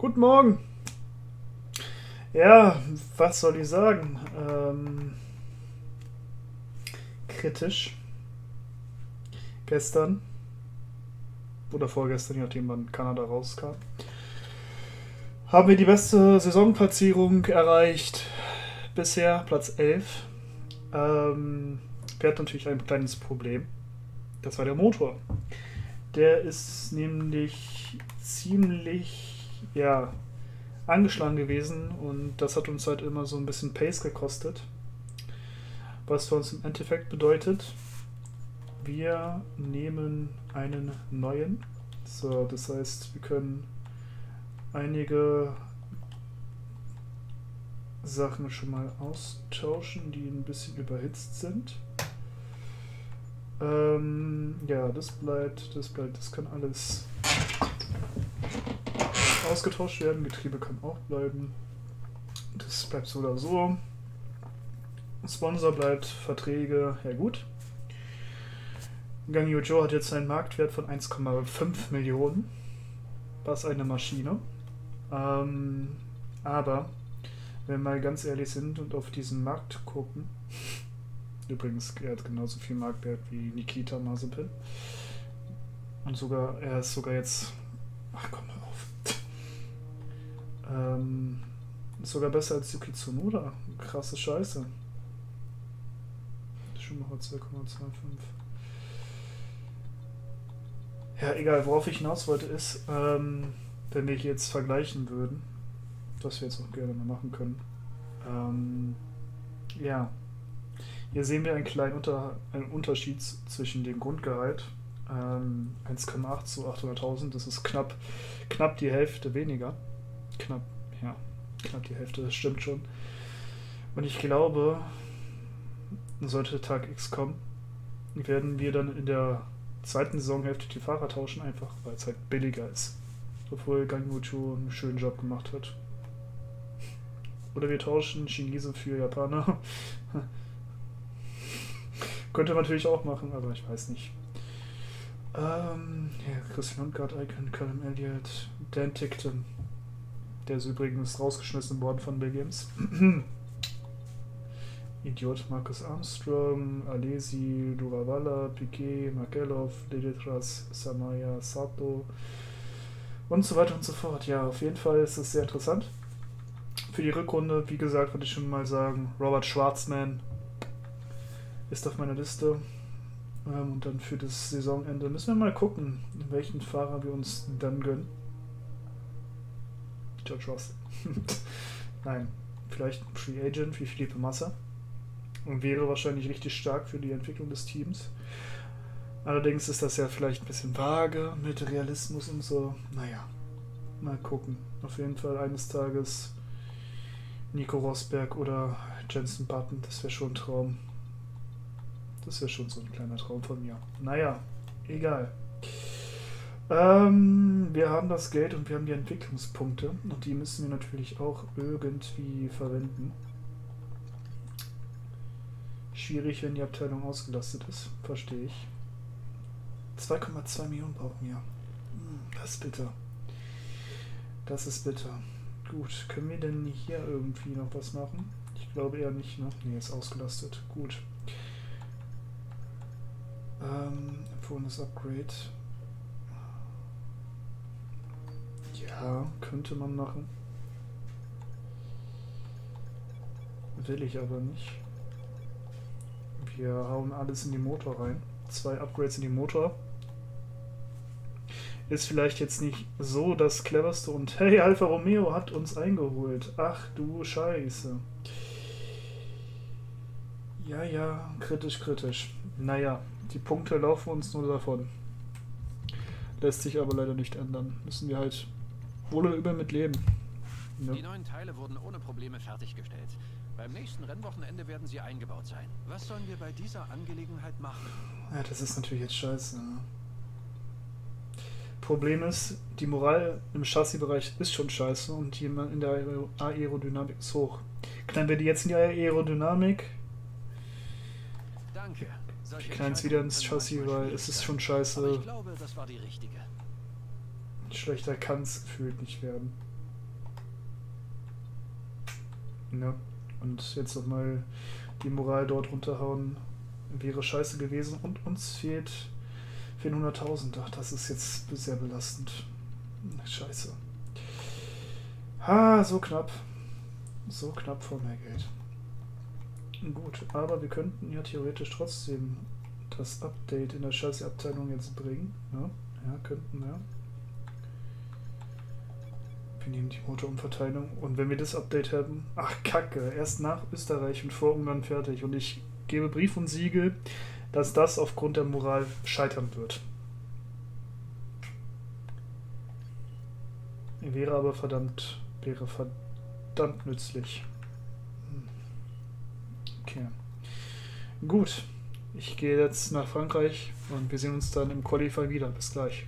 Guten Morgen. Ja, was soll ich sagen? Kritisch. Gestern oder vorgestern, je nachdem wann Kanada rauskam, haben wir die beste Saisonplatzierung erreicht. Bisher Platz 11. Wir hatten natürlich ein kleines Problem. Das war der Motor. Der ist nämlich ziemlich, ja, angeschlagen gewesen und das hat uns halt immer so ein bisschen Pace gekostet. Was für uns im Endeffekt bedeutet, wir nehmen einen neuen. So, das heißt, wir können einige Sachen schon mal austauschen, die ein bisschen überhitzt sind. Ja, das bleibt, das kann alles ausgetauscht werden. Getriebe kann auch bleiben. Das bleibt so oder so. Sponsor bleibt, Verträge, ja gut. Gang Joe hat jetzt einen Marktwert von 1,5 Millionen. Was eine Maschine. Aber, wenn wir mal ganz ehrlich sind und auf diesen Markt gucken, übrigens, er hat genauso viel Marktwert wie Nikita Mazepin. Und sogar, er ist sogar jetzt, ach komm mal auf, ist sogar besser als Yuki Tsunoda. Krasse Scheiße. Schumacher 2,25. Ja, egal, worauf ich hinaus wollte ist, wenn wir hier jetzt vergleichen würden, was wir jetzt auch gerne mal machen können, ja, hier sehen wir einen kleinen einen Unterschied zwischen dem Grundgehalt, 1,8 zu 800.000, das ist knapp die Hälfte weniger, knapp die Hälfte, das stimmt schon. Und ich glaube, sollte Tag X kommen, werden wir dann in der zweiten Saisonhälfte die Fahrer tauschen, einfach weil es halt billiger ist. Obwohl Gang Yuchu einen schönen Job gemacht hat. Oder wir tauschen Chinesen für Japaner. Könnte man natürlich auch machen, aber ich weiß nicht. Ja, Christian Lundgaard, Icon, Callum Elliott, Dan Tickton. Der ist übrigens rausgeschmissen worden von Williams. Idiot Marcus Armstrong, Alesi, Duravala, Piquet, Markelov, Lidetras, Samaya, Sato und so weiter und so fort. Ja, auf jeden Fall ist es sehr interessant. Für die Rückrunde, wie gesagt, würde ich schon mal sagen, Robert Schwarzman ist auf meiner Liste. Und dann für das Saisonende müssen wir mal gucken, welchen Fahrer wir uns dann gönnen. George Russell. Nein, vielleicht ein Free Agent wie Felipe Massa. Und wäre wahrscheinlich richtig stark für die Entwicklung des Teams. Allerdings ist das ja vielleicht ein bisschen vage mit Realismus und so. Naja, mal gucken. Auf jeden Fall eines Tages Nico Rosberg oder Jenson Button, das wäre schon ein Traum. Das wäre schon so ein kleiner Traum von mir. Naja, egal. Wir haben das Geld und wir haben die Entwicklungspunkte und die müssen wir natürlich auch irgendwie verwenden. Schwierig, wenn die Abteilung ausgelastet ist, verstehe ich. 2,2 Millionen brauchen wir. Das ist bitter. Das ist bitter. Gut, können wir denn hier irgendwie noch was machen? Ich glaube eher nicht, ne? Ne, ist ausgelastet. Gut. Empfohlenes Upgrade. Ja, könnte man machen. Will ich aber nicht. Wir hauen alles in den Motor rein. 2 Upgrades in den Motor. Ist vielleicht jetzt nicht so das cleverste und hey, Alfa Romeo hat uns eingeholt. Ach du Scheiße. Ja, kritisch. Naja, die Punkte laufen uns nur davon. Lässt sich aber leider nicht ändern. Müssen wir halt wohl oder übel mit leben. Ja. Die neuen Teile wurden ohne Probleme fertiggestellt. Beim nächsten Rennwochenende werden sie eingebaut sein. Was sollen wir bei dieser Angelegenheit machen? Ja, das ist natürlich jetzt scheiße. Ne? Problem ist, die Moral im Chassisbereich ist schon scheiße und die in der Aerodynamik ist hoch. Knallen wir die jetzt in die Aerodynamik, Danke. knallen es wieder ins Chassis, weil es ist schon scheiße. Aber ich glaube, das war die richtige. Schlechter kann es gefühlt nicht werden. Ne? Und jetzt nochmal die Moral dort runterhauen, wäre scheiße gewesen. Und uns fehlen 100.000. Ach, das ist jetzt sehr belastend. Scheiße. Ha, so knapp. So knapp vor mehr Geld. Gut, aber wir könnten ja theoretisch trotzdem das Update in der Chassis-Abteilung jetzt bringen. Ja, ja, könnten wir. Wir nehmen die Motorumverteilung. Und wenn wir das Update haben... Ach, Kacke. Erst nach Österreich und vor Ungarn fertig. Und ich gebe Brief und Siegel, dass das aufgrund der Moral scheitern wird. Wäre verdammt nützlich. Okay. Gut. Ich gehe jetzt nach Frankreich und wir sehen uns dann im Qualify wieder. Bis gleich.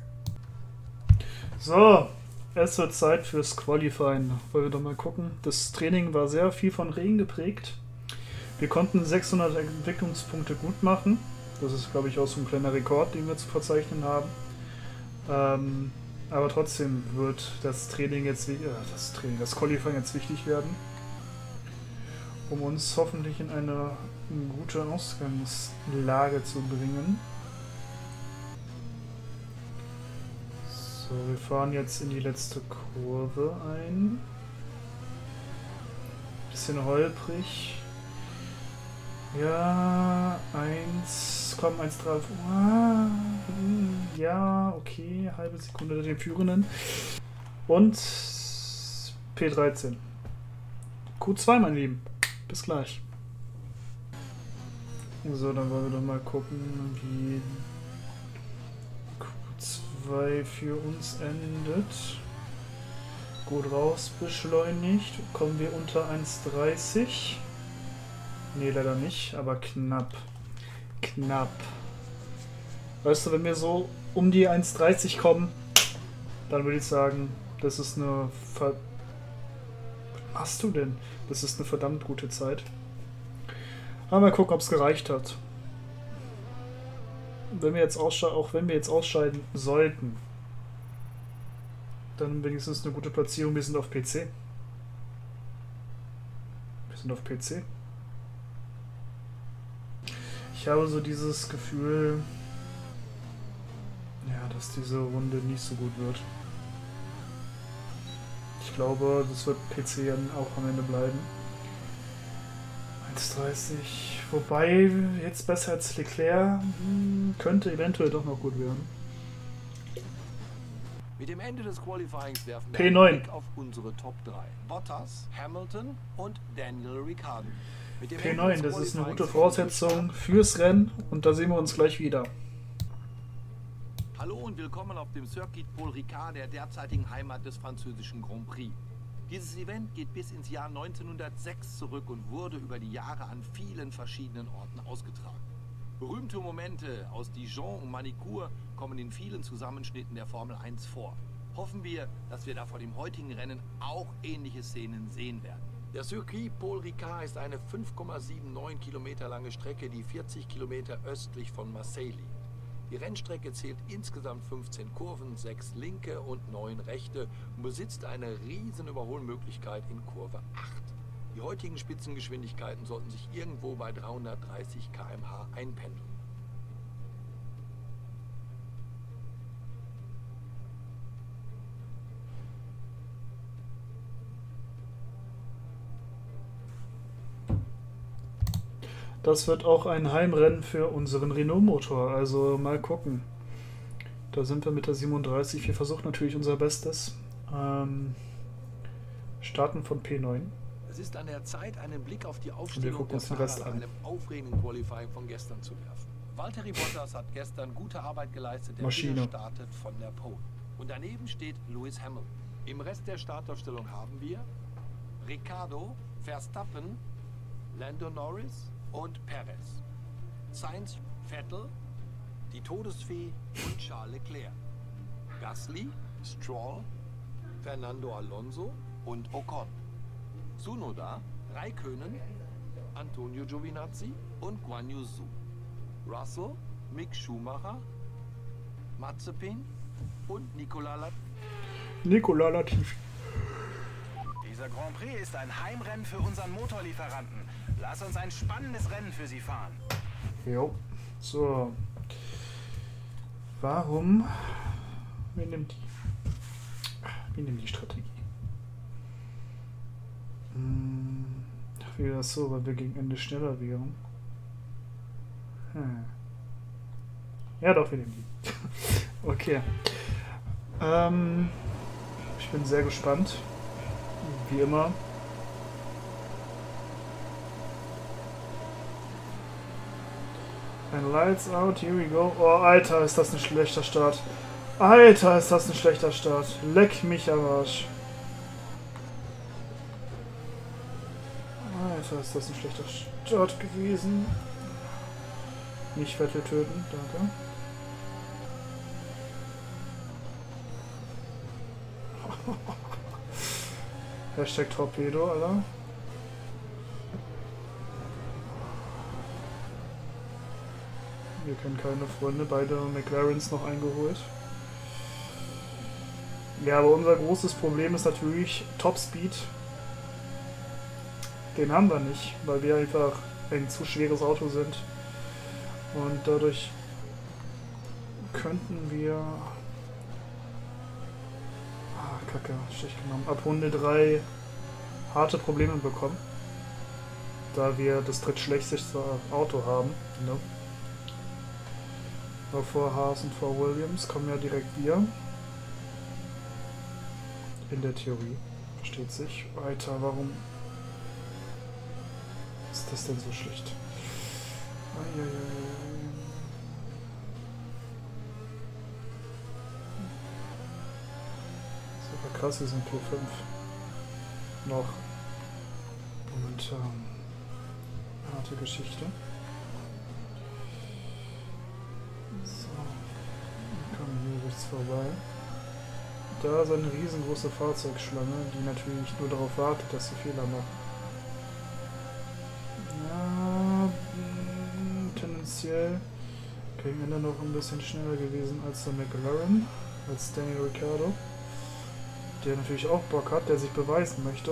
So, es wird Zeit fürs Qualifying. Wollen wir doch mal gucken. Das Training war sehr viel von Regen geprägt. Wir konnten 600 Entwicklungspunkte gut machen. Das ist, glaube ich, auch so ein kleiner Rekord, den wir zu verzeichnen haben. Aber trotzdem wird das Training jetzt, das Qualifying jetzt wichtig werden, um uns hoffentlich in eine gute Ausgangslage zu bringen. So, wir fahren jetzt in die letzte Kurve ein. Bisschen holprig. Ja, 1,3. Ja, okay, halbe Sekunde den Führenden. Und P13. Q2, mein Lieben. Bis gleich. So, dann wollen wir doch mal gucken, wie Q2 für uns endet. Gut raus, beschleunigt. Kommen wir unter 1,30. Nee, leider nicht, aber knapp. Knapp. Weißt du, wenn wir so um die 1,30 kommen, dann würde ich sagen, das ist eine Was machst du denn? Das ist eine verdammt gute Zeit. Aber mal gucken, ob es gereicht hat. Wenn wir jetzt auch wenn wir jetzt ausscheiden sollten, dann wenigstens eine gute Platzierung. Wir sind auf PC. Wir sind auf PC. Ich habe so dieses Gefühl, ja, dass diese Runde nicht so gut wird. Ich glaube, das wird PC auch am Ende bleiben. 1,30. Wobei, jetzt besser als Leclerc könnte eventuell doch noch gut werden. Mit dem Ende des Qualifyings werfen wir P9. einen Blick auf unsere Top 3. Bottas, Hamilton und Daniel Ricciardo. P9, das ist eine gute Voraussetzung fürs Rennen und da sehen wir uns gleich wieder. Hallo und willkommen auf dem Circuit Paul Ricard, der derzeitigen Heimat des französischen Grand Prix. Dieses Event geht bis ins Jahr 1906 zurück und wurde über die Jahre an vielen verschiedenen Orten ausgetragen. Berühmte Momente aus Dijon und Manicourt kommen in vielen Zusammenschnitten der Formel 1 vor. Hoffen wir, dass wir da vor dem heutigen Rennen auch ähnliche Szenen sehen werden. Der Circuit Paul Ricard ist eine 5,79 Kilometer lange Strecke, die 40 Kilometer östlich von Marseille liegt. Die Rennstrecke zählt insgesamt 15 Kurven, 6 linke und 9 rechte und besitzt eine riesen Überholmöglichkeit in Kurve 8. Die heutigen Spitzengeschwindigkeiten sollten sich irgendwo bei 330 km/h einpendeln. Das wird auch ein Heimrennen für unseren Renault-Motor, also mal gucken. Da sind wir mit der 37, wir versuchen natürlich unser Bestes. Starten von P9. Es ist an der Zeit, einen Blick auf die Aufstellung der Fahrer nach einem aufregenden Qualifying von gestern zu werfen. Valtteri Bottas hat gestern gute Arbeit geleistet, der startet von der Pole. Und daneben steht Lewis Hamilton. Im Rest der Startaufstellung haben wir Ricciardo, Verstappen, Lando Norris und Perez, Sainz, Vettel, die Todesfee und Charles Leclerc, Gasly, Stroll, Fernando Alonso und Ocon, Tsunoda, Raikkonen, Antonio Giovinazzi und Guan Yu Zhou, Russell, Mick Schumacher, Mazepin und Nicolas Latifi. Dieser Dieser Grand Prix ist ein Heimrennen für unseren Motorlieferanten. Lass uns ein spannendes Rennen für sie fahren. Jo. So. Warum? Wir nehmen die Strategie. Ach, wie das so, weil wir gegen Ende schneller wären. Ja doch, wir nehmen die. Okay. Ich bin sehr gespannt. Wie immer. Ein Lights out, here we go. Oh, Alter, ist das ein schlechter Start. Alter, ist das ein schlechter Start. Leck mich am Arsch. Alter, ist das ein schlechter Start gewesen. Nicht Vettel töten, danke. Hashtag Torpedo, Alter. Wir kennen keine Freunde, beide McLarens noch eingeholt. Ja, aber unser großes Problem ist natürlich Topspeed. Den haben wir nicht, weil wir einfach ein zu schweres Auto sind. Und dadurch könnten wir... Kacke, schlecht genommen. Ab Runde 3 harte Probleme bekommen. Da wir das drittschlechteste Auto haben. Ne? Aber vor Haas und vor Williams kommen ja direkt wir. In der Theorie. Versteht sich. Alter, warum ist das denn so schlecht? Das ist aber krass, wir sind P5 noch. Und harte Geschichte. So, wir kommen hier rechts vorbei. Da ist eine riesengroße Fahrzeugschlange, die natürlich nur darauf wartet, dass sie Fehler machen. Ja, tendenziell gegen Ende noch ein bisschen schneller gewesen als der McLaren, als Daniel Ricciardo, der natürlich auch Bock hat, der sich beweisen möchte.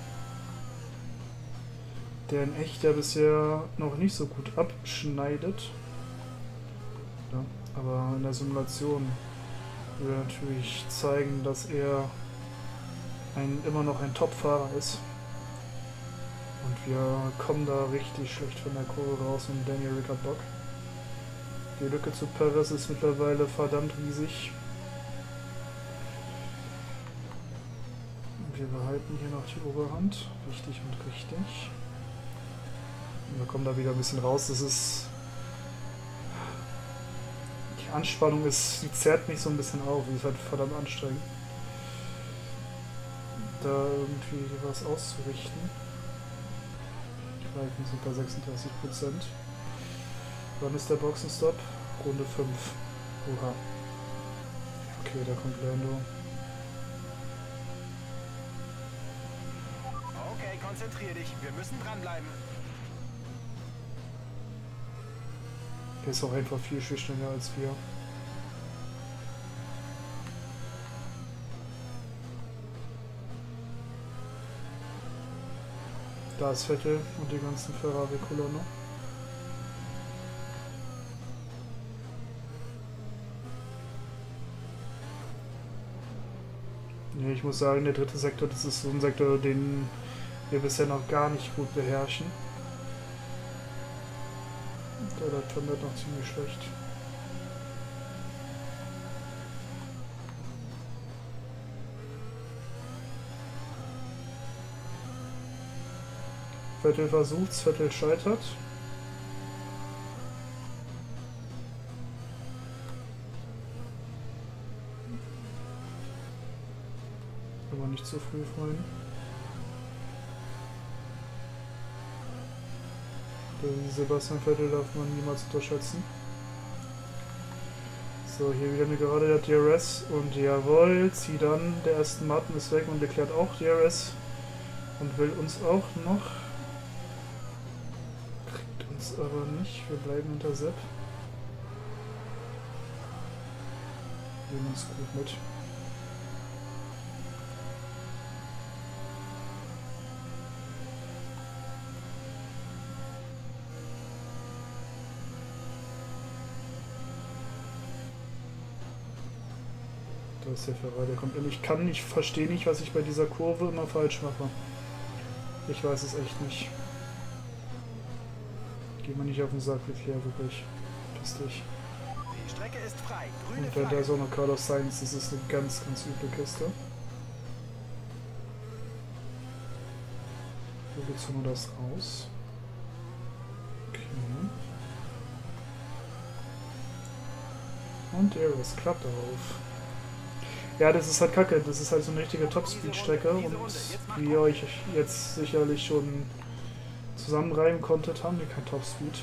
Der in echt ja bisher noch nicht so gut abschneidet. Ja, aber in der Simulation will er natürlich zeigen, dass er immer noch ein Top-Fahrer ist. Und wir kommen da richtig schlecht von der Kurve raus und Daniel Ricciardo hat Bock. Die Lücke zu Perez ist mittlerweile verdammt riesig. Wir behalten hier noch die Oberhand. Wichtig und richtig. Und wir kommen da wieder ein bisschen raus. Das ist... Die Anspannung ist... Die zerrt mich so ein bisschen auf. Die ist halt verdammt anstrengend. Da irgendwie was auszurichten. Reifen sind bei 36%. Wann ist der Boxenstopp? Runde 5. Oha. Okay, da kommt Lando. Okay, konzentrier dich. Wir müssen dranbleiben. Der ist auch einfach viel schneller als wir. Da ist Vettel und die ganzen Ferrari-Kolonne. Nee, ich muss sagen, der dritte Sektor, das ist so ein Sektor, den wir bisher noch gar nicht gut beherrschen. Der tundert noch ziemlich schlecht. Vettel versucht's, Vettel scheitert. Aber nicht zu früh freuen. Den Sebastian Vettel darf man niemals unterschätzen. So, hier wieder eine Gerade der DRS und jawohl, zieht dann, der Aston Martin ist weg und erklärt auch DRS und will uns auch noch. Kriegt uns aber nicht, wir bleiben hinter Sepp. Nehmen uns gut mit. Da ist der Ferrari, der kommt. Ich verstehe nicht, was ich bei dieser Kurve immer falsch mache. Ich weiß es echt nicht. Geh mal nicht auf den Sack, Leclerc, wirklich. Piss dich. Die Strecke ist frei. Grüne Und wenn Flagge. da so eine Carlos Sainz, das ist eine ganz, ganz üble Kiste. Wo geht's nur das raus? Okay. Und ja, das klappt auf. Ja, das ist halt kacke. Das ist halt so eine richtige Top-Speed-Strecke. Und wie ihr euch jetzt sicherlich schon zusammenreimen konntet, haben wir kein Top-Speed.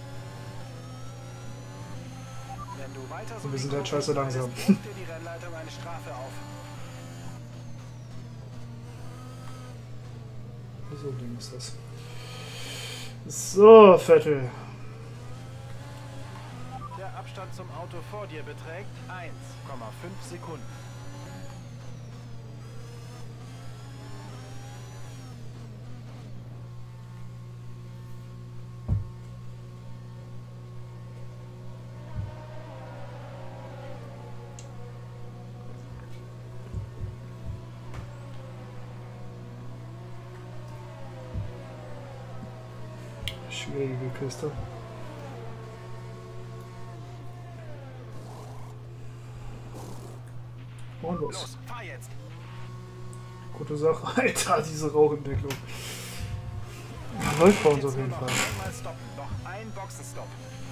Wenn du weiter so Und wir sind die halt Kurve scheiße langsam. schneidest, ruft dir die Rennleitung eine Strafe auf. So Ding ist das. So, Vettel. Der Abstand zum Auto vor dir beträgt 1,5 Sekunden. Schwierige Kiste. Und los. Los, fahr jetzt! Gute Sache. Alter, diese Rauchentwicklung. Läuft bei uns Jetzt auf jeden nur noch Fall. einmal stoppen. Noch ein Boxenstopp.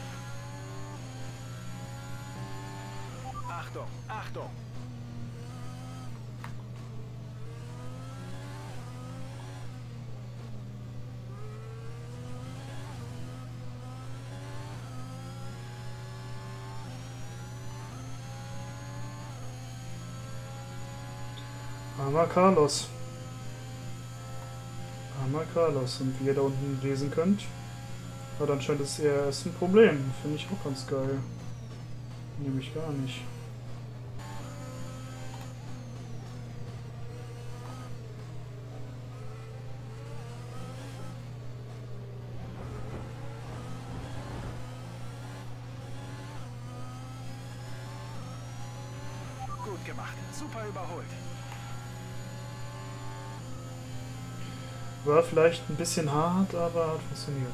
Achtung, Achtung! Armer Carlos. Armer Carlos. Und wie ihr da unten lesen könnt, hat anscheinend ist er erst ein Problem. Finde ich auch ganz geil. Nehme ich gar nicht. Gut gemacht. Super überholt. War vielleicht ein bisschen hart, aber hat funktioniert.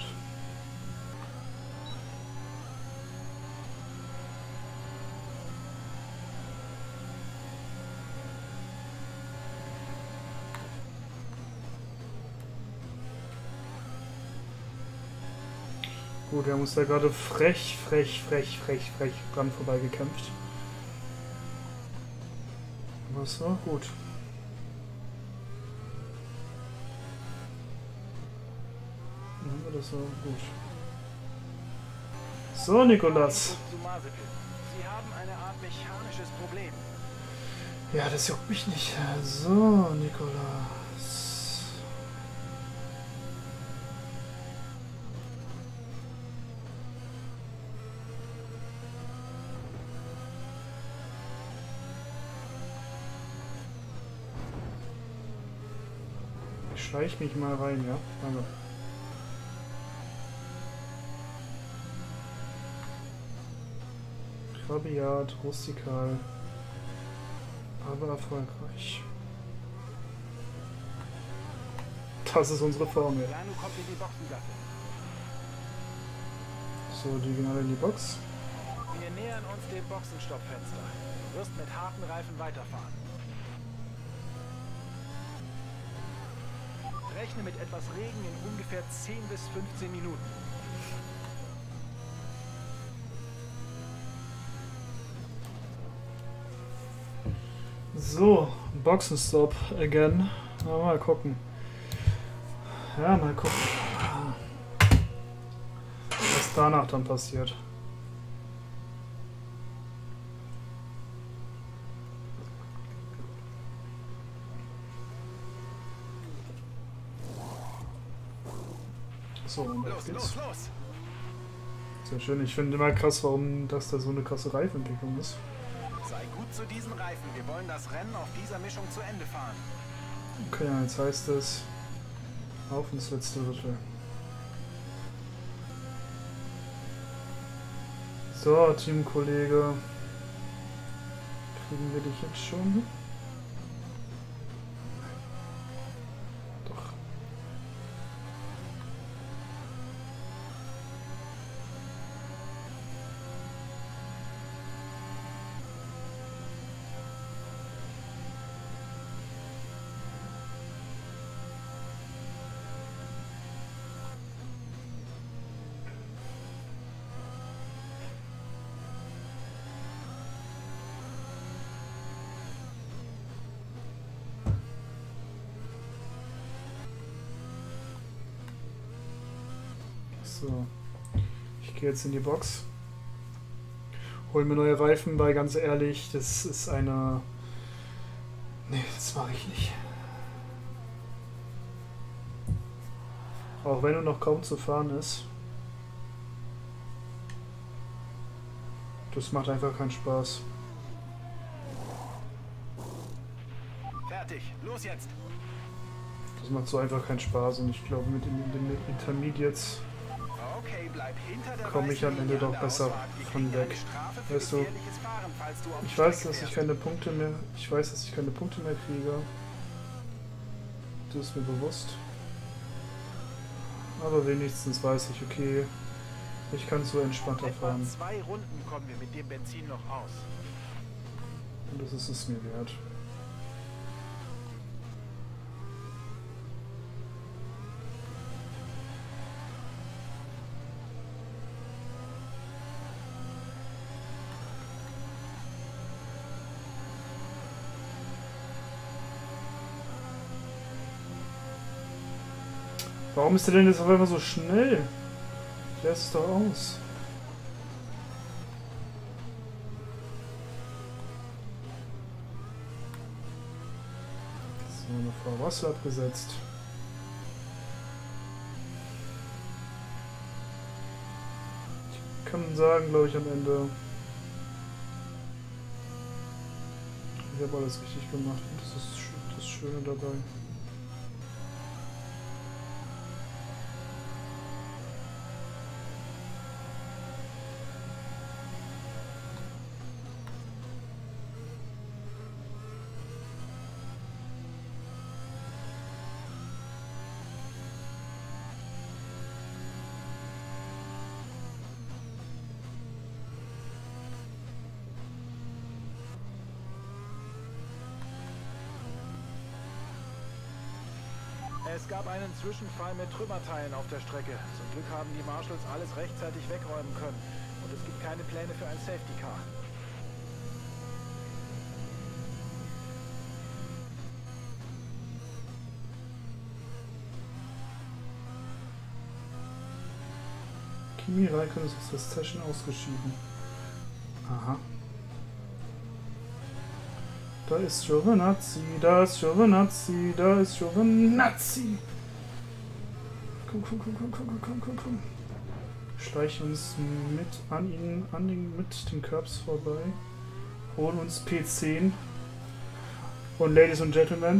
Gut, wir haben uns da gerade frech dran vorbeigekämpft. Aber es war gut. Das war gut. So, Nikolas. Sie haben eine Art mechanisches Problem. Ja, das juckt mich nicht. So, Nikolas. Ich schleich mich mal rein, ja? Danke. Rabiat, rustikal, aber erfolgreich. Das ist unsere Formel. Lanu kommt in die Boxengasse. So, die gehen alle in die Box. Wir nähern uns dem Boxenstoppfenster. Du wirst mit harten Reifen weiterfahren. Rechne mit etwas Regen in ungefähr 10 bis 15 Minuten. So, Boxenstopp again. Mal gucken. Ja, mal gucken. Was danach dann passiert. So, und jetzt geht's. Los! Sehr schön. Ich finde immer krass, warum das da so eine krasse Reifentwicklung ist. Sei gut zu diesen Reifen. Wir wollen das Rennen auf dieser Mischung zu Ende fahren. Okay, jetzt heißt es auf ins letzte Drittel. So, Teamkollege. Kriegen wir dich jetzt schon? Doch. So, ich gehe jetzt in die Box, hol mir neue Reifen, weil ganz ehrlich, das ist eine... Nee, das mache ich nicht. Auch wenn er noch kaum zu fahren ist. Das macht einfach keinen Spaß. Fertig, los jetzt! Das macht so einfach keinen Spaß und ich glaube mit den Intermediates Okay, bleib hinter der komme ich am Ende doch besser von weg. Weißt du, ich weiß, dass ich keine Punkte mehr kriege. Das ist mir bewusst. Aber wenigstens weiß ich, okay, ich kann so entspannter fahren. Etwa 2 Runden kommen wir mit dem Benzin noch aus. Und das ist es mir wert. Warum ist der denn jetzt auf einmal so schnell? Lass es doch aus. So, eine Frau Wasser abgesetzt. Ich kann sagen, glaube ich, am Ende, ich habe alles richtig gemacht und das ist das Schöne dabei. Es gab einen Zwischenfall mit Trümmerteilen auf der Strecke. Zum Glück haben die Marshals alles rechtzeitig wegräumen können. Und es gibt keine Pläne für ein Safety Car. Kimi Räikkönen ist aus der Session ausgeschieden. Aha. Da ist Giovinazzi, da ist Giovinazzi, da ist Giovinazzi. Komm. Schleichen uns mit den Curbs vorbei. Holen uns P10. Und Ladies and Gentlemen,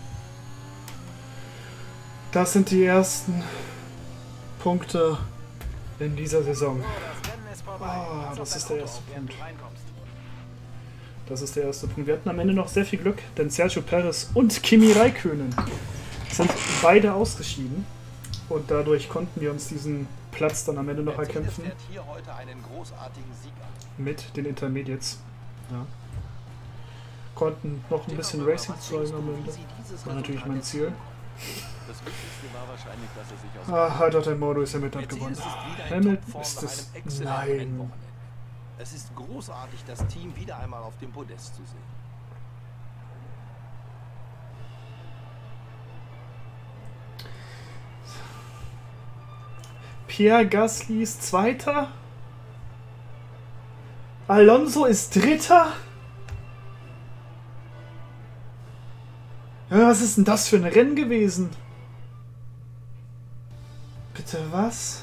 das sind die ersten Punkte in dieser Saison. Das ist der erste Punkt. Das ist der erste Punkt. Wir hatten am Ende noch sehr viel Glück, denn Sergio Perez und Kimi Räikkönen sind beide ausgeschieden. Und dadurch konnten wir uns diesen Platz dann am Ende noch erkämpfen. Hier heute einen großartigen Sieg an. Mit den Intermediates. Ja. Konnten noch ein bisschen Racing zeigen am Ende. Das war natürlich mein Ziel. Das Wichtigste war wahrscheinlich, dass er sich aus Modo ist Hamilton hat gewonnen. Hamilton ist es. Nein. Es ist großartig, das Team wieder einmal auf dem Podest zu sehen. Pierre Gasly ist Zweiter. Alonso ist Dritter. Ja, was ist denn das für ein Rennen gewesen? Bitte was?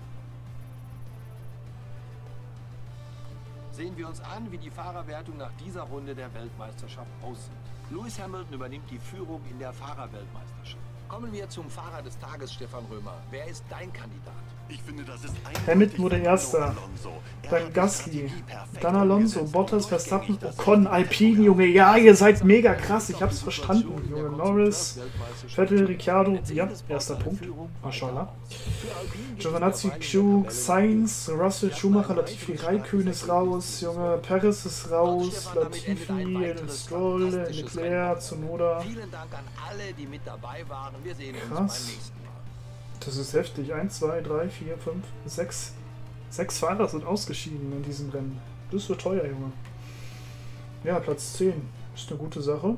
Sehen wir uns an, wie die Fahrerwertung nach dieser Runde der Weltmeisterschaft aussieht. Lewis Hamilton übernimmt die Führung in der Fahrerweltmeisterschaft. Kommen wir zum Fahrer des Tages, Stefan Römer. Wer ist dein Kandidat? Ich finde, das ist Hamilton wurde Erster, dann Gasly, dann Alonso, Bottas, Verstappen, Ocon, Alpine, Junge, ja, ihr seid mega krass, ich hab's verstanden, Junge, Norris, Vettel, Ricciardo, ja, erster Punkt, Mashallah, Giovinazzi, Q, Sainz, Russell, Schumacher, Latifi, Raikkonen ist raus, Junge, Perez ist raus, Latifi, Stroll, Leclerc, Tsunoda. Vielen Dank an alle, die mit dabei waren. Wir sehen uns Krass. beim nächsten Mal. Das ist heftig. 1, 2, 3, 4, 5, 6. 6 Fahrer sind ausgeschieden in diesem Rennen. Das wird teuer, Junge. Ja, Platz 10. Ist eine gute Sache.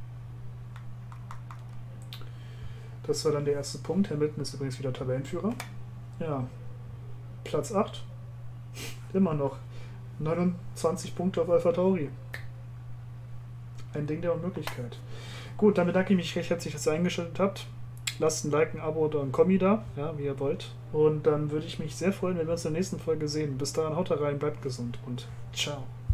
Das war dann der erste Punkt. Hamilton ist übrigens wieder Tabellenführer. Ja. Platz 8. Immer noch. 29 Punkte auf AlphaTauri. Ein Ding der Unmöglichkeit. Gut, dann bedanke ich mich recht herzlich, dass ihr eingeschaltet habt. Lasst ein Like, ein Abo oder ein Kommi da, ja, wie ihr wollt. Und dann würde ich mich sehr freuen, wenn wir uns in der nächsten Folge sehen. Bis dahin, haut rein, bleibt gesund und ciao.